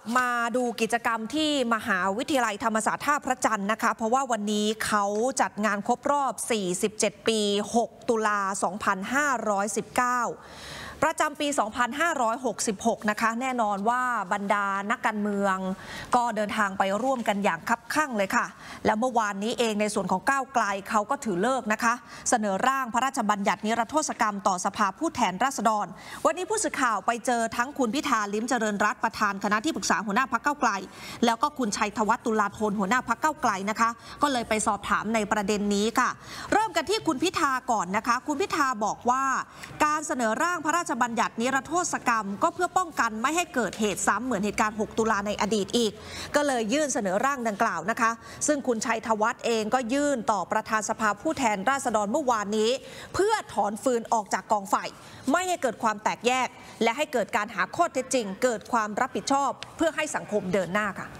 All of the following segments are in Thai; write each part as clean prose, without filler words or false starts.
มาดูกิจกรรมที่มหาวิทยาลัยธรรมศาสตร์ท่าพระจันทร์นะคะเพราะว่าวันนี้เขาจัดงานครบรอบ 47 ปี 6 ตุลา 2519 ประจำปี 2566 นะคะแน่นอนว่าบรรดานักการเมืองก็เดินทางไปร่วมกันอย่างคับคั่งเลยค่ะแล้วเมื่อวานนี้เองในส่วนของก้าวไกลเขาก็ถือเลิกนะคะเสนอร่างพระราชบัญญัตินิรโทษกรรมต่อสภาผู้แทนราษฎรวันนี้ผู้สื่อข่าวไปเจอทั้งคุณพิธาลิ้มเจริญรัตน์ประธานคณะที่ปรึกษาหัวหน้าพรรคก้าวไกลแล้วก็คุณชัยธวัฒน์ตุลาธนหัวหน้าพรรคก้าวไกลนะคะก็เลยไปสอบถามในประเด็นนี้ค่ะเริ่มกันที่คุณพิธาก่อนนะคะคุณพิธาบอกว่าการเสนอร่างพระราชบัญญัตินิรโทษกรรมก็เพื่อป้องกันไม่ให้เกิดเหตุซ้ำเหมือนเหตุการณ์ 6 ตุลาในอดีตอีกก็เลยยื่นเสนอร่างดังกล่าวนะคะซึ่งคุณชัยธวัฒน์เองก็ยื่นต่อประธานสภาผู้แทนราษฎรเมื่อวานนี้เพื่อถอนฟืนออกจากกองไฟไม่ให้เกิดความแตกแยกและให้เกิดการหาข้อเท็จจริงเกิดความรับผิดชอบเพื่อให้สังคมเดินหน้าค่ะ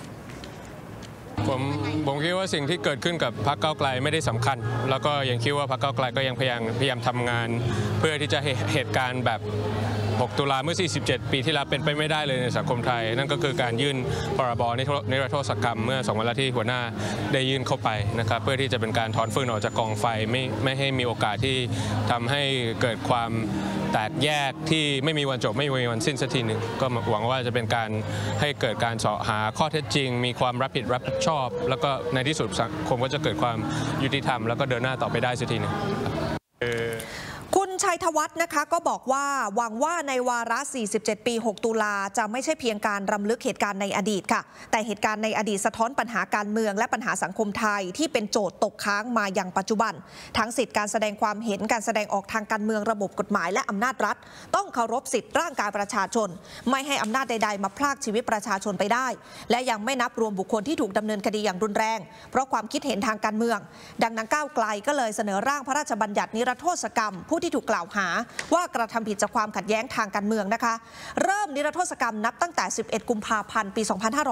ผมคิดว่าสิ่งที่เกิดขึ้นกับพรรคก้าวไกลไม่ได้สำคัญแล้วก็ยังคิดว่าพรรคก้าวไกลก็ยังพยายามทำงานเพื่อที่จะเหตุการณ์แบบ 6 ตุลาเมื่อ 47 ปีที่แล้วเป็นไปไม่ได้เลยในสังคมไทยนั่นก็คือการยื่นพรบนิรโทษกรรมเมื่อ2 วันที่หัวหน้าได้ยื่นเข้าไปนะครับเพื่อที่จะเป็นการถอนฟืนออกจากกองไฟไม่ให้มีโอกาสที่ทำให้เกิดความแตกแยกที่ไม่มีวันจบไม่มีวันสิ้นสักทีหนึ่งก็หวังว่าจะเป็นการให้เกิดการหาข้อเท็จจริงมีความรับผิดชอบแล้วก็ในที่สุดสังคมก็จะเกิดความยุติธรรมแล้วก็เดินหน้าต่อไปได้สักทีหนึ่งคุณชัยธวัฒน์นะคะก็บอกว่าหวังว่าในวาระ 47 ปี 6 ตุลาจะไม่ใช่เพียงการรำลึกเหตุการณ์ในอดีตค่ะแต่เหตุการณ์ในอดีตสะท้อนปัญหาการเมืองและปัญหาสังคมไทยที่เป็นโจทย์ตกค้างมาอย่างปัจจุบันทั้งสิทธิการแสดงความเห็นการแสดงออกทางการเมืองระบบกฎหมายและอำนาจรัฐต้องเคารพสิทธิร่างกายประชาชนไม่ให้อำนาจใดๆมาพรากชีวิตประชาชนไปได้และยังไม่นับรวมบุคคลที่ถูกดำเนินคดีอย่างรุนแรงเพราะความคิดเห็นทางการเมืองดังนั้นก้าวไกลก็เลยเสนอร่างพระราชบัญญัตินิรโทษกรรมผู้ที่ถูกกล่าวหาว่ากระทำผิดจากความขัดแย้งทางการเมืองนะคะเริ่มนิรโทษกรรมนับตั้งแต่ 11 กุมภาพันธ์ ปี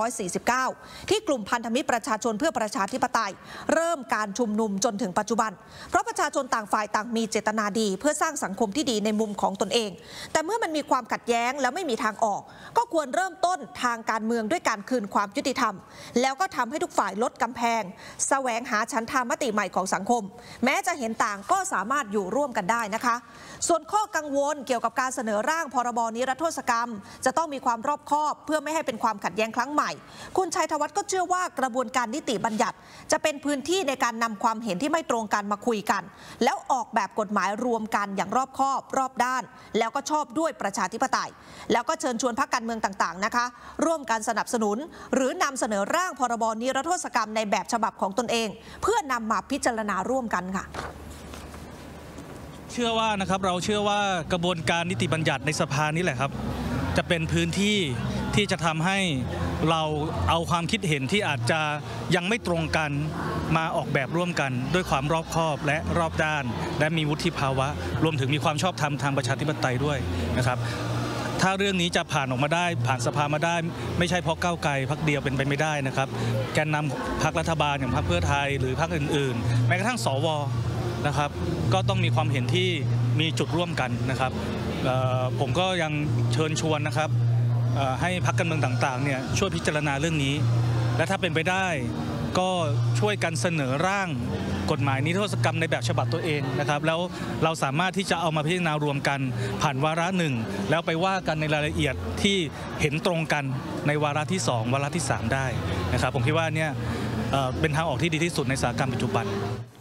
2549 ที่กลุ่มพันธมิตรประชาชนเพื่อประชาธิปไตยเริ่มการชุมนุมจนถึงปัจจุบันเพราะประชาชนต่างฝ่ายต่างมีเจตนาดีเพื่อสร้างสังคมที่ดีในมุมของตนเองแต่เมื่อมันมีความขัดแย้งแล้วไม่มีทางออกก็ควรเริ่มต้นทางการเมืองด้วยการคืนความยุติธรรมแล้วก็ทำให้ทุกฝ่ายลดกำแพงแสวงหาฉันทามติใหม่ของสังคมแม้จะเห็นต่างก็สามารถอยู่ร่วมกันได้นะคะส่วนข้อกังวลเกี่ยวกับการเสนอร่างพรบนิรโทษกรรมจะต้องมีความรอบคอบเพื่อไม่ให้เป็นความขัดแย้งครั้งใหม่คุณชัยธวัฒน์ก็เชื่อว่ากระบวนการนิติบัญญัติจะเป็นพื้นที่ในการนำความเห็นที่ไม่ตรงกันมาคุยกันแล้วออกแบบกฎหมายรวมกันอย่างรอบคอบรอบด้านแล้วก็ชอบด้วยประชาธิปไตยแล้วก็เชิญชวนพรรคการเมืองต่างๆนะคะร่วมกันสนับสนุนหรือนำเสนอร่างพรบนิรโทษกรรมในแบบฉบับของตนเองเพื่อนำมาพิจารณาร่วมกันค่ะเชื่อว่านะครับเราเชื่อว่ากระบวนการนิติบัญญัติในสภานี่แหละครับจะเป็นพื้นที่ที่จะทำให้เราเอาความคิดเห็นที่อาจจะยังไม่ตรงกันมาออกแบบร่วมกันด้วยความรอบคอบและรอบด้านและมีวุฒิภาวะรวมถึงมีความชอบธรรมทางประชาธิปไตยด้วยนะครับถ้าเรื่องนี้จะผ่านออกมาได้ผ่านสภามาได้ไม่ใช่เพราะก้าวไกลพรรคเดียวเป็นไปไม่ได้นะครับแกนนำพรรครัฐบาลอย่างพรรคเพื่อไทยหรือพรรคอื่นๆแม้กระทั่งสวนะครับก็ต้องมีความเห็นที่มีจุดร่วมกันนะครับผมก็ยังเชิญชวนนะครับให้พรรคการเมืองต่างๆเนี่ยช่วยพิจารณาเรื่องนี้และถ้าเป็นไปได้ก็ช่วยกันเสนอร่างกฎหมายนิรโทษกรรมในแบบฉบับตัวเองนะครับแล้วเราสามารถที่จะเอามาพิจารณารวมกันผ่านวาระหนึ่งแล้วไปว่ากันในรายละเอียดที่เห็นตรงกันในวาระที่2วาระที่3ได้นะครับผมคิดว่าเนี่ยเป็นทางออกที่ดีที่สุดในสถานการณ์ปัจจุบัน